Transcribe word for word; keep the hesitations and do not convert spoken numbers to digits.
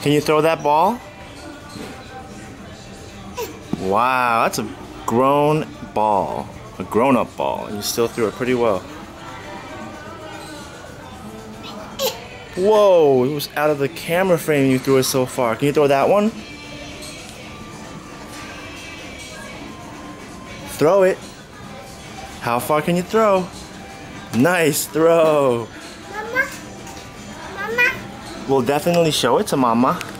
Can you throw that ball? Wow, that's a grown ball. A grown-up ball. And you still threw it pretty well. Whoa, it was out of the camera frame you threw it so far. Can you throw that one? Throw it. How far can you throw? Nice throw. Mama? Mama? We'll definitely show it to Mama.